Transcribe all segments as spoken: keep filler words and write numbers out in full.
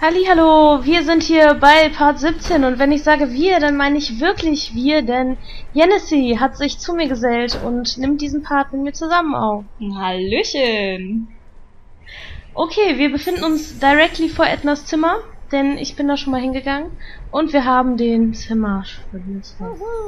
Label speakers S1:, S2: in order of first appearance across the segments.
S1: Hallihallo, wir sind hier bei Part siebzehn und wenn ich sage wir, dann meine ich wirklich wir, denn Jenessy hat sich zu mir gesellt und nimmt diesen Part mit mir zusammen auf.
S2: Hallöchen!
S1: Okay, wir befinden uns directly vor Ednas Zimmer, denn ich bin da schon mal hingegangen und wir haben den Zimmerschlüssel.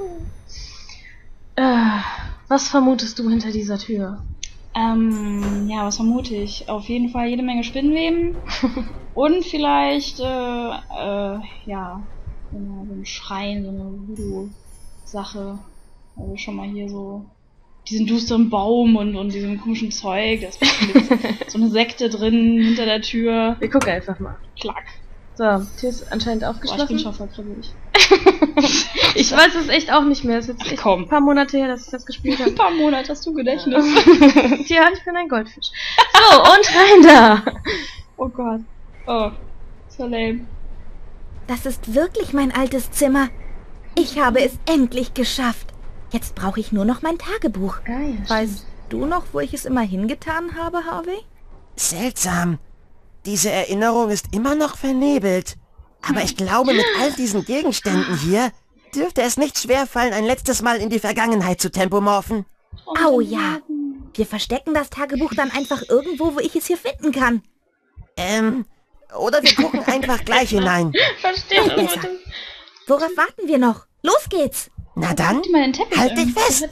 S1: Äh, was vermutest du hinter dieser Tür?
S2: Ähm, ja, was vermute ich? Auf jeden Fall jede Menge Spinnweben. Und vielleicht, äh, äh, ja, so ein Schrein, so eine Voodoo-Sache. Also schon mal hier so diesen düsteren Baum und, und diesem komischen Zeug. Da ist so eine Sekte drin hinter der Tür.
S1: Wir gucken einfach mal.
S2: Klack.
S1: So, Tür ist anscheinend aufgeschlossen.
S2: Boah, ich bin schon voll kribbelig.
S1: Ich weiß es echt auch nicht mehr. Es ist jetzt echt
S2: komm.
S1: ein paar Monate her, dass ich das gespielt habe.
S2: Ein paar Monate hast du Gedächtnis.
S1: Tja, ich bin ein Goldfisch. So, und rein da!
S2: Oh Gott. Oh, so lame.
S3: Das ist wirklich mein altes Zimmer. Ich habe es endlich geschafft. Jetzt brauche ich nur noch mein Tagebuch.
S1: Ah, ja,
S3: weißt du noch, wo ich es immer hingetan habe, Harvey?
S4: Seltsam. Diese Erinnerung ist immer noch vernebelt. Aber ich glaube, mit all diesen Gegenständen hier dürfte es nicht schwerfallen, ein letztes Mal in die Vergangenheit zu tempomorphen.
S3: Oh ja. Wir verstecken das Tagebuch dann einfach irgendwo, wo ich es hier finden kann.
S4: Ähm, oder wir gucken einfach gleich hinein.
S1: Verstehe das mit dem...
S3: Worauf warten wir noch? Los geht's!
S4: Na dann,
S2: Mal den Teppich
S4: halt
S2: an.
S4: dich fest!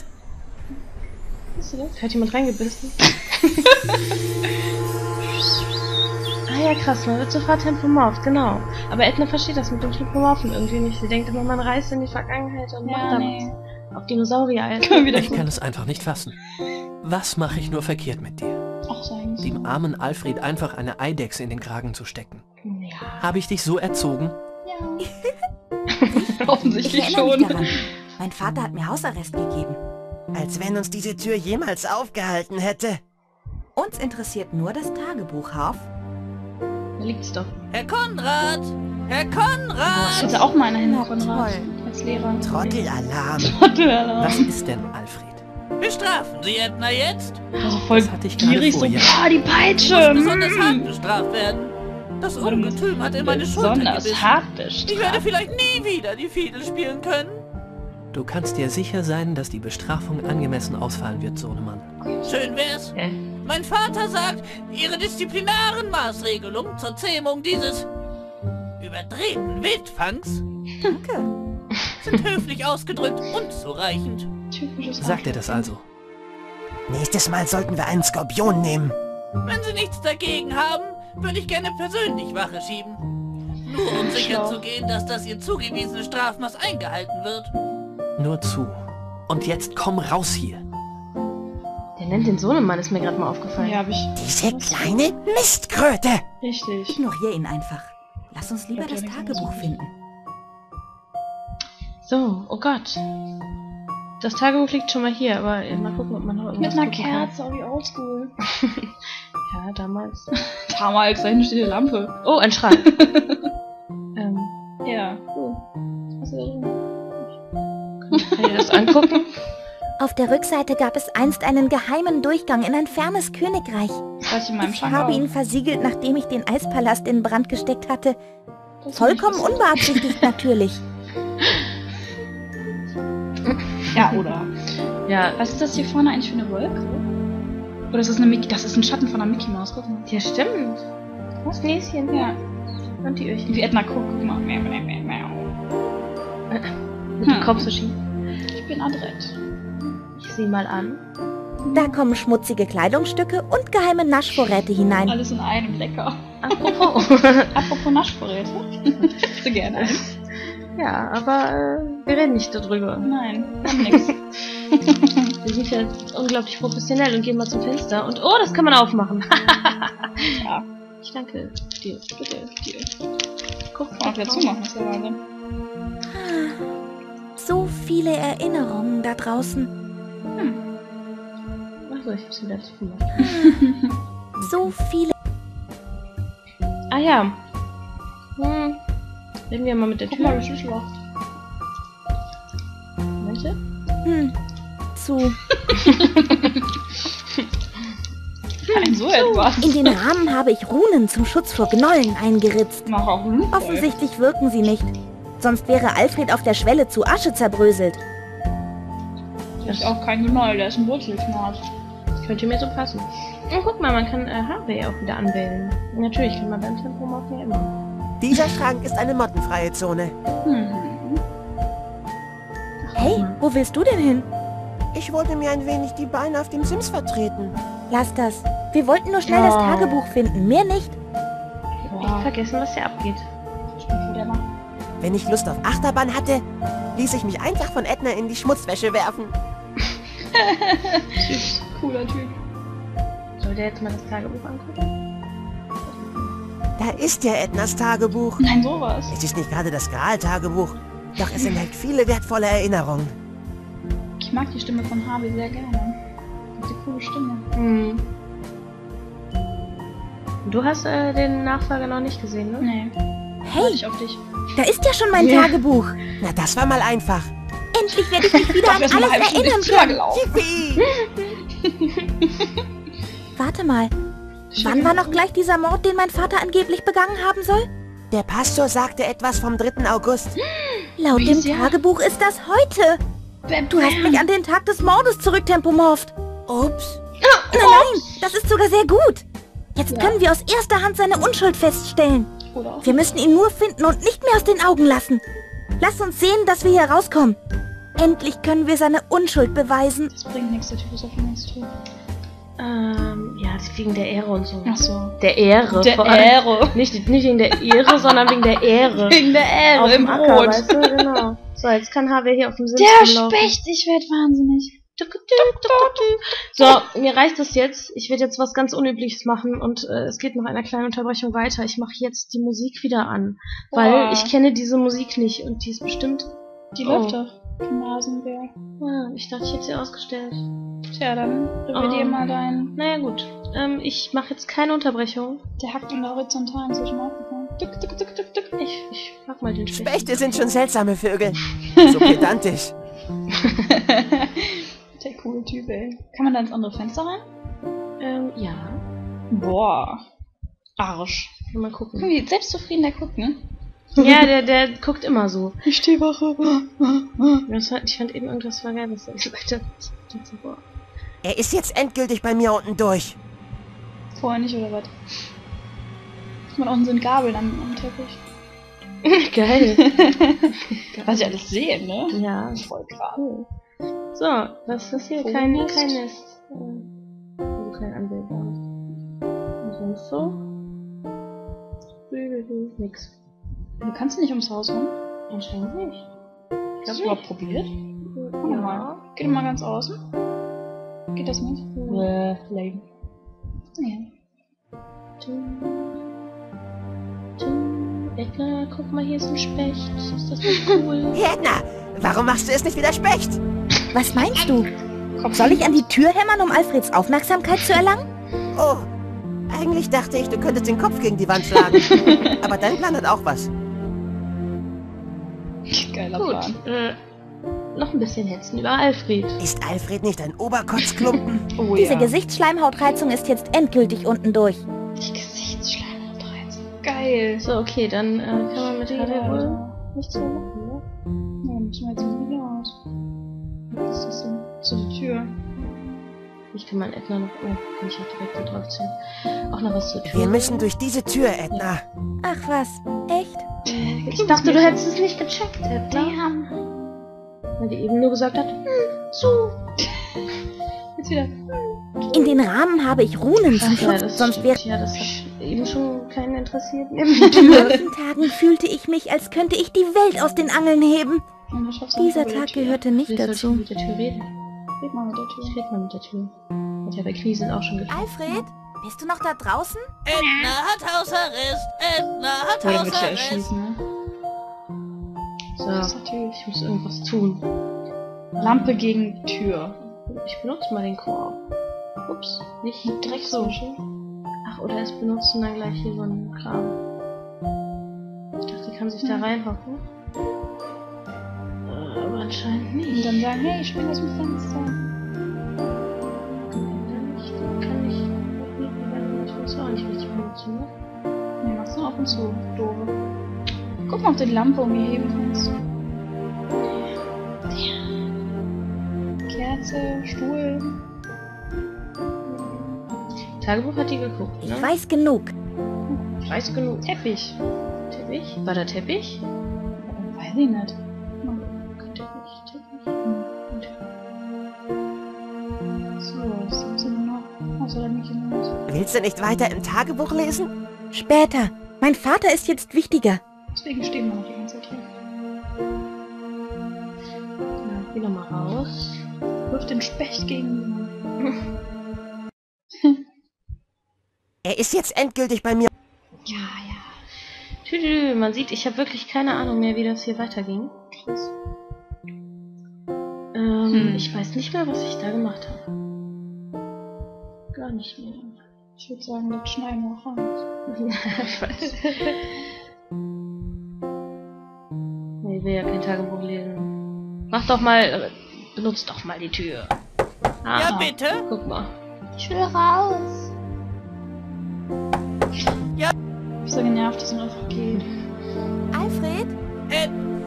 S1: Hat jemand reingebissen? Ah ja, krass, man wird sofort tempomorpht, genau. Aber Edna versteht das mit dem Tempomorphen irgendwie nicht. Sie denkt immer, man reist in die Vergangenheit und
S2: Ja,
S1: macht da
S2: nee.
S1: was. Auf Dinosaurier.
S5: Ich kann es einfach nicht fassen. Was mache ich nur verkehrt mit dir?
S2: Ach, sagen Sie.
S5: Dem armen Alfred einfach eine Eidechse in den Kragen zu stecken.
S1: Ja.
S5: Habe ich dich so erzogen?
S2: Ja. Offensichtlich
S3: Ich erinnere mich
S2: schon.
S3: daran. Mein Vater hat mir Hausarrest gegeben.
S4: Als wenn uns diese Tür jemals aufgehalten hätte.
S3: Uns interessiert nur das Tagebuch, Harv.
S1: Da liegt's doch.
S5: Herr Konrad! Herr
S2: Ich
S5: Konrad!
S2: hatte auch mal eine Hände
S3: Na,
S2: Konrad
S3: toll.
S2: als Lehrer.
S4: Trottelalarm.
S5: Was ist denn, Alfred? Bestrafen Sie Edna jetzt?
S2: Also voll
S5: Das hatte ich gerade
S2: gierig so,
S5: vor, ja.
S2: ah, die Peitsche!
S5: Besonders
S2: mm.
S5: hart bestraft werden. Das Ungetüm hat in meine Schulter
S2: Besonders
S5: gebissen.
S2: hart
S5: Ich werde
S2: bestraft.
S5: vielleicht nie wieder die Fiedel spielen können. Du kannst dir sicher sein, dass die Bestrafung angemessen ausfallen wird, Sohnemann. Schön wär's.
S1: Hä?
S5: Mein Vater sagt, Ihre disziplinaren Maßregelungen zur Zähmung dieses überdrehten Wildfangs
S3: Danke.
S5: sind höflich ausgedrückt unzureichend.
S2: Typisches
S5: Sagt er das also?
S4: Nächstes Mal sollten wir einen Skorpion nehmen.
S5: Wenn Sie nichts dagegen haben, würde ich gerne persönlich Wache schieben. Nur um sicher zu gehen, dass das Ihr zugewiesene Strafmaß eingehalten wird. Nur zu. Und jetzt komm raus hier.
S1: Der nennt den Sohnemann, ist mir gerade mal aufgefallen.
S2: Ja, hab ich.
S4: Diese kleine Mistkröte.
S2: Richtig.
S3: Ignoriere ihn einfach. Lass uns lieber
S2: Ich glaub,
S3: das
S2: der hat
S3: Tagebuch
S2: nichts
S3: finden.
S1: So, oh Gott. Das Tagebuch liegt schon mal hier, aber äh, mal gucken, ob man noch irgendwas
S2: Mit einer
S1: gucken kann.
S2: Kerze, oh, wie oldschool.
S1: Ja, damals.
S2: Damals, da hinten steht die Lampe.
S1: Oh, ein Schrank. ähm,
S2: Ja, cool. Was ist da drin?
S1: kann ich das angucken?
S3: Auf der Rückseite gab es einst einen geheimen Durchgang in ein fernes Königreich.
S2: Das weiß ich in meinem
S3: Ich
S2: Schrank
S3: habe
S2: auch.
S3: ihn versiegelt, nachdem ich den Eispalast in Brand gesteckt hatte.
S2: Das ist
S3: Vollkommen
S2: nicht
S3: unbeabsichtigt natürlich.
S2: lustig. Ja, oder?
S1: Ja,
S2: Was ist das hier vorne eigentlich für eine Wolke? Oder ist das eine Mickey? Das ist ein Schatten von einer Mickey Maus. Guck mal.
S1: ja stimmt. Was Näschen?
S2: Ja.
S1: Und die Öhrchen.
S2: Wie Edna guckt. Guck mal. Miau, miau, miau, miau.
S1: Mit dem
S2: Hm.
S1: Kopf so schief.
S2: Ich bin adrett.
S1: Ich sieh mal an.
S3: Da kommen schmutzige Kleidungsstücke und geheime Naschvorräte hinein.
S2: Alles in einem lecker.
S1: Apropos.
S2: Apropos Naschvorräte. So gerne ein.
S1: Ja, aber äh, wir reden nicht darüber.
S2: Nein, haben nix.
S1: Wir sind ja unglaublich professionell und gehen mal zum Fenster. Und oh, das kann man aufmachen.
S2: Ja.
S1: Ich danke dir.
S2: Bitte, dir.
S1: Guck
S2: Kann man wieder zumachen, das ist ja Wahnsinn.
S3: So viele Erinnerungen da draußen.
S1: Achso, ich hab's wieder zu gemacht.
S3: So viele.
S1: Ah ja. Hm. Reden wir mal mit der
S2: Guck
S1: Tür.
S2: mal, wie schlecht lacht.
S1: Manche?
S3: Hm. Zu.
S2: Nein, so etwas.
S3: In den Rahmen habe ich Runen zum Schutz vor Gnollen eingeritzt.
S2: Mach auch Runen.
S3: Offensichtlich wirken sie nicht. Sonst wäre Alfred auf der Schwelle zu Asche zerbröselt.
S2: Das ist auch kein Gnoll, der ist ein Wurzelknarz.
S1: Das könnte mir so passen. Und guck mal, man kann äh, Harvey auch wieder anwählen. Natürlich kann man beim Tempomorph ja immer.
S4: Dieser Schrank ist eine mottenfreie Zone.
S2: Mhm.
S3: Hey, wo willst du denn hin?
S4: Ich wollte mir ein wenig die Beine auf dem Sims vertreten.
S3: Lass das. Wir wollten nur schnell das
S1: Oh.
S3: Tagebuch finden, mehr nicht.
S1: Echt vergessen, was hier abgeht.
S4: Wenn ich Lust auf Achterbahn hatte, ließ ich mich einfach von Edna in die Schmutzwäsche werfen.
S2: Süß, cooler Typ.
S1: Soll der jetzt mal das Tagebuch angucken?
S4: Da ist ja Ednas Tagebuch.
S2: Nein, sowas.
S4: Es ist nicht gerade das Graal-Tagebuch, doch es enthält viele wertvolle Erinnerungen.
S2: Ich mag die Stimme von Harvey sehr gerne. Das ist eine coole Stimme.
S1: Hm. Du hast äh, den Nachfolger noch nicht gesehen, ne?
S2: Nee,
S3: Hey,
S2: ich auf dich.
S3: da ist ja schon mein
S1: Ja.
S3: Tagebuch.
S4: Na, das war mal einfach.
S3: Endlich werde ich mich wieder an
S2: Dafür ist eine
S3: alles
S2: halbe Stunde
S3: erinnern
S2: früher
S3: können.
S2: gelaufen.
S3: Warte mal. Wann war noch gleich dieser Mord, den mein Vater angeblich begangen haben soll?
S4: Der Pastor sagte etwas vom dritten August.
S3: Laut
S2: Wie
S3: dem
S2: ist ja?
S3: Tagebuch ist das heute.
S2: Bam,
S3: Du hast mich an den Tag des Mordes zurücktempomorpht.
S4: Ups.
S3: Nein, nein, das ist sogar sehr gut. Jetzt
S2: Ja.
S3: können wir aus erster Hand seine Unschuld feststellen.
S2: Oder auch.
S3: Wir müssen ihn nur finden und nicht mehr aus den Augen lassen. Lass uns sehen, dass wir hier rauskommen. Endlich können wir seine Unschuld beweisen.
S2: Das bringt nichts, der Typ ist auf dem nächsten Tür.
S1: Ähm, ja, das ist wegen der Ehre und so.
S2: Ach so.
S1: Der Ehre.
S2: Der
S1: vor allem.
S2: Ehre.
S1: Nicht, nicht wegen der Ehre, sondern wegen der Ehre.
S2: Wegen der Ehre
S1: Auf
S2: im
S1: dem Acker,
S2: Brot.
S1: weißt du? Genau. So, jetzt kann H W hier auf dem Sims
S2: Der
S1: rumlaufen.
S2: Specht, ich werd wahnsinnig.
S1: So, mir reicht das jetzt. Ich werde jetzt was ganz Unübliches machen und äh, es geht nach einer kleinen Unterbrechung weiter. Ich mache jetzt die Musik wieder an, weil
S2: Boah.
S1: ich kenne diese Musik nicht und die ist bestimmt...
S2: Die
S1: Oh.
S2: läuft doch. Die Nasenbär.
S1: Ah, ich dachte, ich hätte sie ausgestellt.
S2: Tja, dann revidier
S1: Oh.
S2: mal deinen.
S1: Naja, gut. Ähm, ich mache jetzt keine Unterbrechung.
S2: Der hackt in der Horizontalen zwischen aufgefahren. Duck, duck, duck, duck, duck.
S1: Ich, ich mag mal den Specht.
S4: Spechte sind schon seltsame Vögel. So pedantisch.
S2: Der coole Typ, ey. Kann man da ins andere Fenster rein?
S1: Ähm, ja.
S2: Boah. Arsch.
S1: Mal gucken.
S2: Wie selbstzufrieden der guckt, ne?
S1: Ja, der, der guckt immer so.
S2: Ich steh Wache.
S1: Das war, ich fand eben irgendwas war geil, was er gesagt hat. Ich dachte so, boah.
S4: Er ist jetzt endgültig bei mir unten durch.
S2: Vorher nicht, oder was? Guck mal, da unten sind Gabeln am, am Teppich.
S1: Geil.
S2: Was ich alles sehe, ne?
S1: Ja.
S2: Voll krass.
S1: Cool. So, was ist hier? Kein,
S2: Nest.
S1: kein Nest. Äh, also kein Anwälter. Und sonst so? Nix.
S2: Du kannst nicht ums Haus rum.
S1: Anscheinend nicht. Ich
S2: Hast
S1: glaub
S2: du überhaupt probiert? Guck
S1: Ja.
S2: mal. Geh doch mal ganz außen. Geht das nicht?
S1: Äh, lame.
S2: Ja.
S1: Dum, dum. Edna, guck mal, hier ist ein Specht. Ist das nicht cool?
S4: Hey, Edna, warum machst du es nicht wieder Specht?
S3: Was meinst du? Soll ich an die Tür hämmern, um Alfreds Aufmerksamkeit zu erlangen?
S4: Oh, eigentlich dachte ich, du könntest den Kopf gegen die Wand schlagen. Aber dein Plan hat auch was.
S2: Geiler
S1: Gut.
S2: Plan.
S1: Äh, noch ein bisschen hetzen über Alfred.
S4: Ist Alfred nicht ein Oberkotzklumpen?
S2: Oh
S3: Diese
S2: ja.
S3: Gesichtsschleimhautreizung ist jetzt endgültig unten durch.
S2: Die Gesichtsschleimhautreizung. Geil.
S1: So, okay, dann äh, kann man mit H W wohl
S2: Ja,
S1: nichts mehr machen, ne?
S2: dann müssen wir jetzt mal wieder raus. Was ist das denn? Zu der Tür.
S1: Ich kann mal Edna noch... Oh, kann ich auch direkt da drauf ziehen. Auch noch was zur Tür.
S4: Wir müssen durch diese Tür, Edna.
S3: Ach was, echt?
S1: Ich dachte, du hättest es nicht gecheckt, Edna.
S2: Die haben.
S1: Weil die eben nur gesagt hat, hm, zu.
S2: Jetzt wieder.
S3: In den Rahmen habe ich Runen zum
S1: Ach ja,
S3: Schutz,
S1: das
S3: sonst wäre...
S1: Ja, das hat eben schon keinen interessiert. Neben die
S3: In
S1: Tür.
S3: manchen Tagen fühlte ich mich, als könnte ich die Welt aus den Angeln heben.
S2: Und dann schaffst du
S3: Dieser
S2: einfach über
S3: Tag
S2: die Tür.
S3: gehörte nicht
S1: Vielleicht sollte ich
S3: dazu.
S1: mit der Tür reden.
S2: Red mal mit der
S1: Ich
S2: Tür.
S1: rede mal mit der Tür. Und ja, bei Knie sind auch schon gefallen.
S3: Alfred, bist du noch da draußen?
S5: Edna hat Hausarrest! Edna hat
S2: Oder wird ja
S5: Hausarrest!
S2: erschießen, ne?
S1: So,
S2: Das ist natürlich.
S1: ich muss irgendwas tun.
S2: Lampe gegen Tür.
S1: Ich benutze mal den Korb. Ups, nicht direkt so.
S2: schön.
S1: Ach, oder es benutzen dann gleich hier so einen Kram. Ich dachte, die kann sich da
S2: Hm.
S1: reinhocken. Äh, aber anscheinend
S2: Und
S1: nicht.
S2: dann sagen, hey, ich spring aus dem Fenster.
S1: Dann nicht. Dann kann ich auch nicht zu?
S2: Nee, machst du ab und zu. Doofe. Guck mal, ob du die Lampe irgendwie heben kannst. Kerze, Stuhl.
S1: Tagebuch hat die geguckt, ne?
S3: Ich weiß genug.
S1: Ich weiß genug.
S2: Teppich.
S1: Teppich? War da Teppich?
S2: Weiß ich nicht.
S1: Teppich, Teppich.
S2: So, was haben sie denn noch? Außer der Mickey Mouse.
S4: Willst du nicht weiter im Tagebuch lesen?
S3: Später. Mein Vater ist jetzt wichtiger.
S2: Deswegen stehen wir noch die ganze Zeit hier.
S1: Ja, geh noch mal raus.
S2: Wirf den Specht gegen
S4: Er ist jetzt endgültig bei mir.
S2: Ja, ja.
S1: Tüdelü, man sieht, ich habe wirklich keine Ahnung mehr, wie das hier weiterging.
S2: Krass.
S1: Ähm,
S2: Hm.
S1: ich weiß nicht mehr, was ich da gemacht habe. Gar nicht mehr.
S2: Ich würde sagen, das schneiden wir auch raus.
S1: Ich weiß. Nee, ich will ja kein Tagebuch lesen. Mach doch mal, äh, benutzt doch mal die Tür. Ah,
S5: Ja, bitte?
S1: guck mal.
S2: Ich will raus.
S5: Ja.
S2: Ich bin so genervt, dass man einfach geht.
S3: Alfred?
S5: Äh,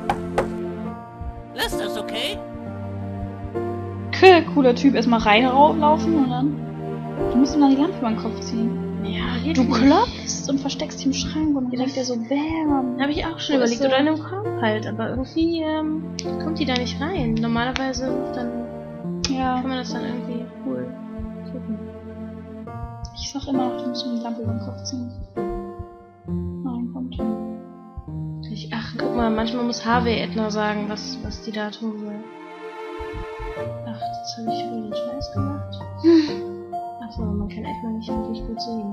S5: lass das, okay?
S2: Okay, cooler Typ. Erstmal reinlaufen und dann. Du musst ihm dann die Lampe über den Kopf ziehen.
S1: Ja, geht
S2: Du
S1: nicht.
S2: klopfst und versteckst dich im Schrank und dann
S1: Ja,
S2: denkt er so, bam.
S1: Habe ich auch schon
S2: Wo ist
S1: überlegt.
S2: sie?
S1: Oder in einem Korb halt. Aber irgendwie ähm, kommt die da nicht rein. Normalerweise dann
S2: Ja,
S1: kann man das dann irgendwie cool gucken.
S2: ich sag immer noch, du musst ihm die Lampe über den Kopf ziehen. Nein, kommt.
S1: Ich, ach, guck mal, manchmal muss Harvey Edna sagen, was, was die da tun soll. Ach, das habe ich für den Scheiß gemacht. Achso, man kann Edna nicht wirklich gut sehen.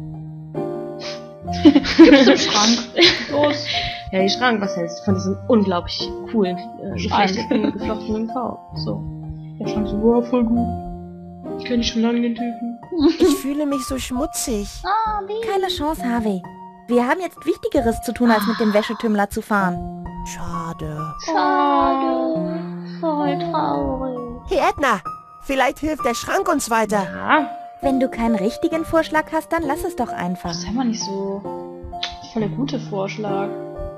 S2: Gib's im Schrank. Los.
S1: Ja, die Schrank, was hältst du von diesem unglaublich coolen, äh, geflechteten, geflochtenen Korb? So.
S2: Der Schrank so, wow, voll gut.
S1: Ich kenne schon lange den Typen.
S4: Ich fühle mich so schmutzig.
S3: Keine Chance, Harvey. Wir haben jetzt Wichtigeres zu tun, als mit dem Wäschetümmler zu fahren.
S4: Schade.
S1: Schade. Voll traurig.
S4: Hey Edna, vielleicht hilft der Schrank uns weiter.
S1: Ja,
S3: Wenn du keinen richtigen Vorschlag hast, dann lass es doch einfach.
S2: Das ist aber nicht so. Voll der gute Vorschlag.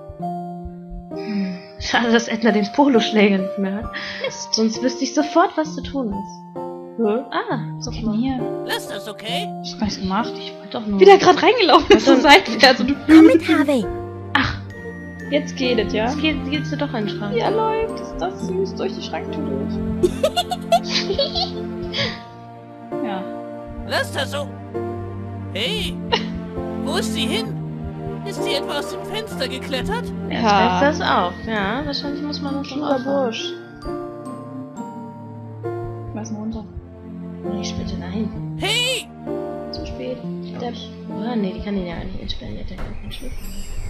S1: schade, dass Edna den Poloschläger nicht mehr hat. Sonst wüsste ich sofort, was zu tun ist. Hä? Ah, guck
S2: Komm
S1: mal.
S2: hier.
S5: Lass das, okay?
S2: Ich hab gar nichts gemacht.
S1: Ich wollte doch nur...
S2: Wieder gerade reingelaufen ist, so seitwärts. Und du,
S3: Komm mit, Harvey.
S2: jetzt geht es, ja?
S1: Jetzt geht, geht's du doch in den Schrank.
S2: Ja, läuft. Ist das süß durch die Schranktür durch. Ja.
S5: Lass das so. Hey, wo ist sie hin? Ist sie etwa aus dem Fenster geklettert?
S1: Jetzt
S2: Ja.
S1: fällt das auf. Ja, wahrscheinlich muss man das schon
S2: Schöner
S1: aufhören.
S2: Bursch. Schmeiß mal runter.
S1: Nee, bitte nein.
S5: Hey!
S2: Zu spät. Depp.
S1: Oh, nee, die kann den ja nicht entsperren. Die hat ja gar keinen Schlüssel.